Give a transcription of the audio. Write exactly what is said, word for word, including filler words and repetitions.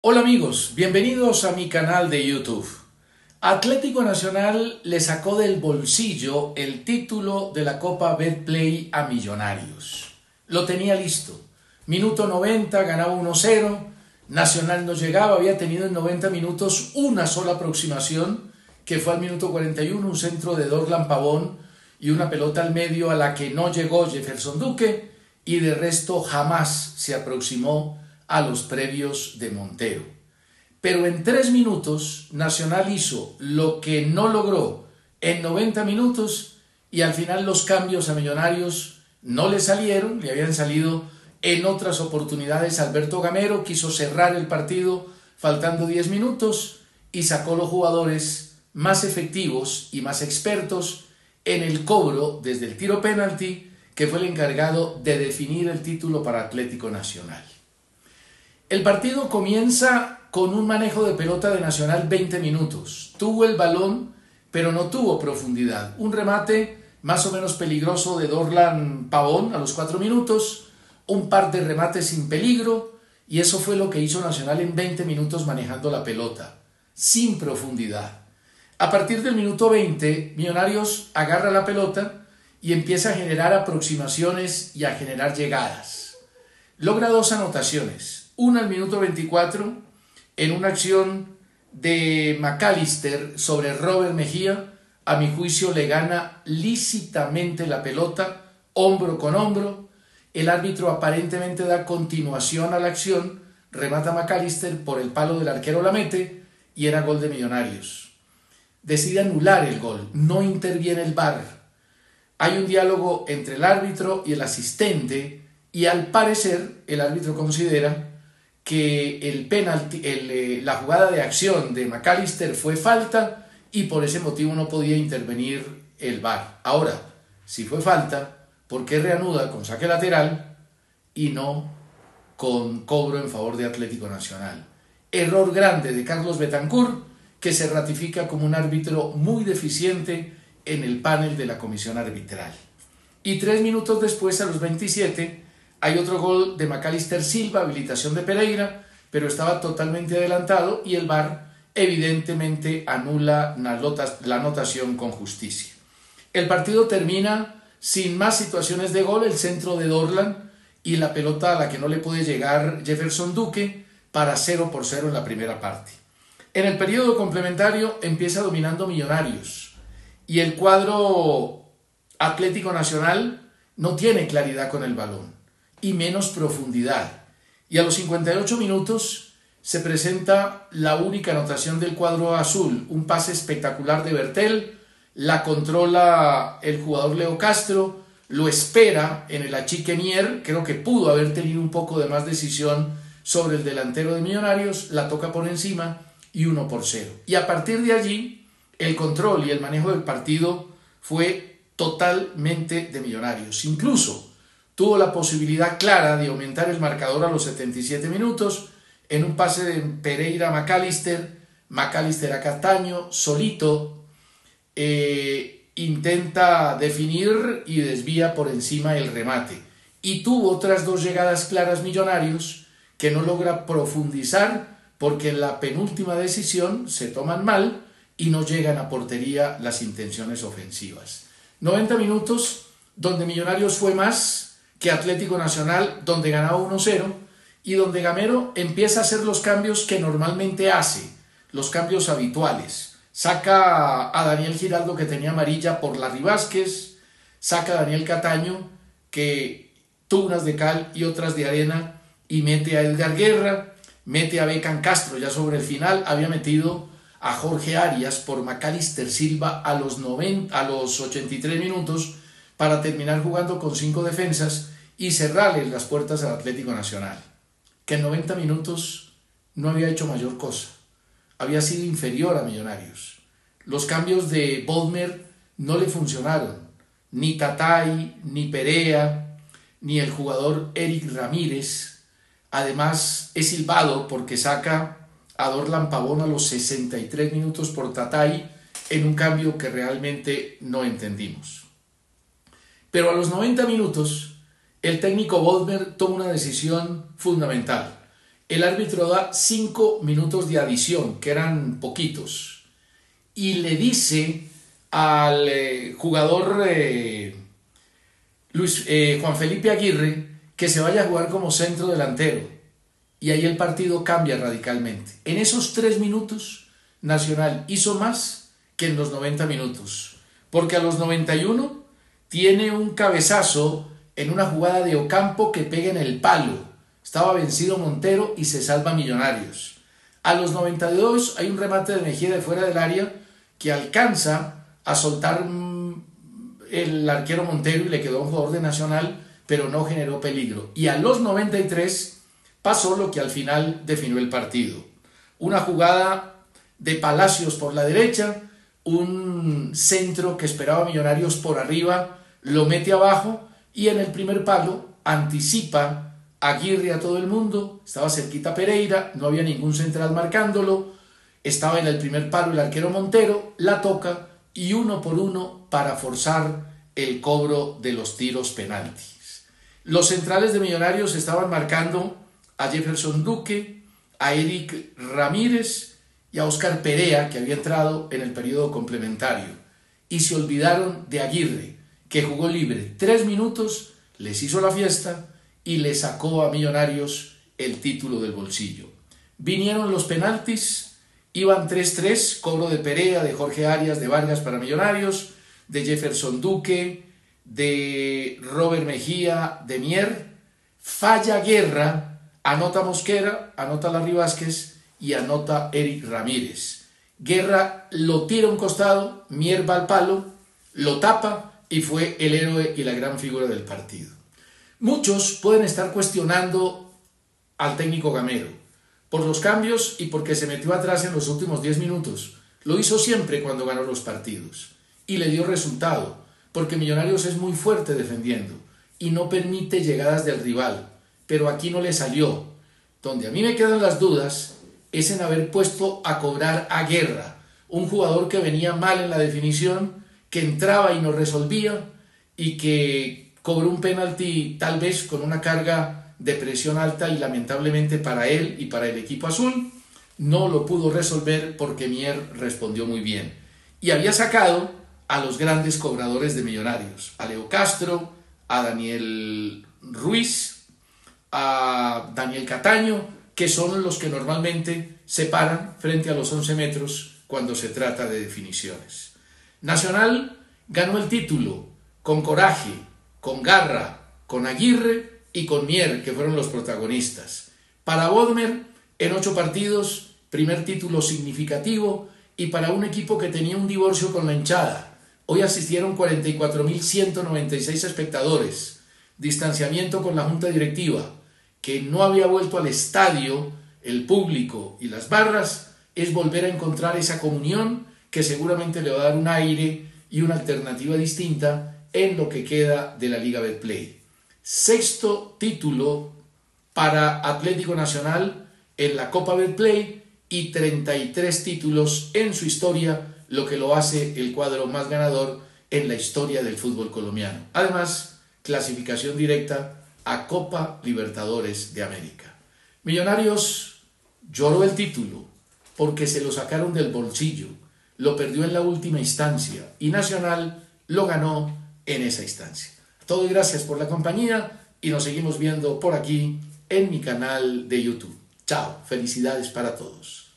Hola amigos, bienvenidos a mi canal de YouTube. Atlético Nacional le sacó del bolsillo el título de la Copa Betplay a Millonarios. Lo tenía listo. Minuto noventa, ganaba uno cero. Nacional no llegaba, había tenido en noventa minutos una sola aproximación, que fue al minuto cuarenta y uno, un centro de Dorlan Pavón y una pelota al medio a la que no llegó Jefferson Duque, y de resto jamás se aproximó a los previos de Montero. Pero en tres minutos Nacional hizo lo que no logró en noventa minutos y al final los cambios a Millonarios no le salieron, le habían salido en otras oportunidades. Alberto Gamero quiso cerrar el partido faltando diez minutos y sacó los jugadores más efectivos y más expertos en el cobro desde el tiro penalti, que fue el encargado de definir el título para Atlético Nacional. El partido comienza con un manejo de pelota de Nacional veinte minutos. Tuvo el balón, pero no tuvo profundidad. Un remate más o menos peligroso de Dorlan Pavón a los cuatro minutos, un par de remates sin peligro, y eso fue lo que hizo Nacional en veinte minutos manejando la pelota, sin profundidad. A partir del minuto veinte, Millonarios agarra la pelota y empieza a generar aproximaciones y a generar llegadas. Logra dos anotaciones. Una al minuto veinticuatro, en una acción de McAllister sobre Robert Mejía. A mi juicio le gana lícitamente la pelota, hombro con hombro. El árbitro aparentemente da continuación a la acción, remata McAllister, por el palo del arquero la mete y era gol de Millonarios. Decide anular el gol, no interviene el V A R. Hay un diálogo entre el árbitro y el asistente y al parecer el árbitro considera que el penalti, el, eh, la jugada de acción de McAllister fue falta y por ese motivo no podía intervenir el V A R. Ahora, si fue falta, ¿por qué reanuda con saque lateral y no con cobro en favor de Atlético Nacional? Error grande de Carlos Betancur, que se ratifica como un árbitro muy deficiente en el panel de la comisión arbitral. Y tres minutos después, a los veintisiete, hay otro gol de McAllister Silva, habilitación de Pereira, pero estaba totalmente adelantado y el V A R evidentemente anula la anotación con justicia. El partido termina sin más situaciones de gol, el centro de Dorlan y la pelota a la que no le puede llegar Jefferson Duque para cero por cero en la primera parte. En el periodo complementario empieza dominando Millonarios y el cuadro Atlético Nacional no tiene claridad con el balón y menos profundidad. Y a los cincuenta y ocho minutos se presenta la única anotación del cuadro azul, un pase espectacular de Bertel, la controla el jugador Leo Castro, lo espera en el achique Mier, creo que pudo haber tenido un poco de más decisión sobre el delantero de Millonarios, la toca por encima y uno por cero. Y a partir de allí, el control y el manejo del partido fue totalmente de Millonarios. Incluso tuvo la posibilidad clara de aumentar el marcador a los setenta y siete minutos en un pase de Pereira a McAllister, McAllister a Cataño, solito, eh, intenta definir y desvía por encima el remate. Y tuvo otras dos llegadas claras Millonarios que no logra profundizar porque en la penúltima decisión se toman mal y no llegan a portería las intenciones ofensivas. noventa minutos donde Millonarios fue más que Atlético Nacional, donde ganaba uno cero y donde Gamero empieza a hacer los cambios que normalmente hace, los cambios habituales. Saca a Daniel Giraldo, que tenía amarilla, por Larry Vázquez, saca a Daniel Cataño, que tuvo unas de cal y otras de arena, y mete a Edgar Guerra, mete a Beckham Castro ya sobre el final, había metido a Jorge Arias por McAllister Silva a los, noventa, a los ochenta y tres minutos para terminar jugando con cinco defensas y cerrarle las puertas al Atlético Nacional, que en noventa minutos no había hecho mayor cosa, había sido inferior a Millonarios. Los cambios de Bodmer no le funcionaron, ni Tatay, ni Perea, ni el jugador Eric Ramírez. Además es silbado porque saca a Dorlan Pavón a los sesenta y tres minutos por Tatay en un cambio que realmente no entendimos. Pero a los noventa minutos el técnico Bodmer toma una decisión fundamental. el árbitro da cinco minutos de adición, que eran poquitos, y le dice al eh, jugador eh, Luis, eh, Juan Felipe Aguirre que se vaya a jugar como centro delantero, y ahí el partido cambia radicalmente. En esos tres minutos Nacional hizo más que en los noventa minutos, porque a los noventa y uno tiene un cabezazo en una jugada de Ocampo que pega en el palo. Estaba vencido Montero y se salva Millonarios. A los noventa y dos hay un remate de Mejía de fuera del área que alcanza a soltar el arquero Montero y le quedó a un jugador de Nacional, pero no generó peligro. Y a los noventa y tres pasó lo que al final definió el partido. Una jugada de Palacios por la derecha, un centro que esperaba Millonarios por arriba, lo mete abajo y en el primer palo anticipa Aguirre a todo el mundo, estaba cerquita Pereira, no había ningún central marcándolo, estaba en el primer palo el arquero Montero, la toca y uno por uno para forzar el cobro de los tiros penaltis. Los centrales de Millonarios estaban marcando a Jefferson Duque, a Eric Ramírez y a Oscar Perea, que había entrado en el periodo complementario, y se olvidaron de Aguirre, que jugó libre tres minutos, les hizo la fiesta y le sacó a Millonarios el título del bolsillo. Vinieron los penaltis, iban tres tres, cobro de Perea, de Jorge Arias, de Vargas para Millonarios, de Jefferson Duque, de Robert Mejía, de Mier, falla Guerra, anota Mosquera, anota Larry Vázquez y anota Eric Ramírez. Guerra lo tira a un costado, Mier va al palo, lo tapa y fue el héroe y la gran figura del partido. Muchos pueden estar cuestionando al técnico Gamero por los cambios y porque se metió atrás en los últimos diez minutos. Lo hizo siempre cuando ganó los partidos y le dio resultado, porque Millonarios es muy fuerte defendiendo y no permite llegadas del rival, pero aquí no le salió. Donde a mí me quedan las dudas es en haber puesto a cobrar a Guerra, un jugador que venía mal en la definición, que entraba y no resolvía y que cobró un penalti tal vez con una carga de presión alta y lamentablemente para él y para el equipo azul no lo pudo resolver porque Mier respondió muy bien. Y había sacado a los grandes cobradores de Millonarios, a Leo Castro, a Daniel Ruiz, a Daniel Cataño, que son los que normalmente se paran frente a los once metros cuando se trata de definiciones. Nacional ganó el título con coraje, con garra, con Aguirre y con Mier, que fueron los protagonistas. Para Bodmer, en ocho partidos, primer título significativo, y para un equipo que tenía un divorcio con la hinchada. Hoy asistieron cuarenta y cuatro mil ciento noventa y seis espectadores, distanciamiento con la junta directiva, que no había vuelto al estadio, el público y las barras, es volver a encontrar esa comunión que seguramente le va a dar un aire y una alternativa distinta en lo que queda de la Liga Betplay. Sexto título para Atlético Nacional en la Copa Betplay y treinta y tres títulos en su historia, lo que lo hace el cuadro más ganador en la historia del fútbol colombiano. Además, clasificación directa a Copa Libertadores de América. Millonarios lloró el título porque se lo sacaron del bolsillo, lo perdió en la última instancia y Nacional lo ganó en esa instancia. Todo y gracias por la compañía y nos seguimos viendo por aquí en mi canal de YouTube. Chao, felicidades para todos.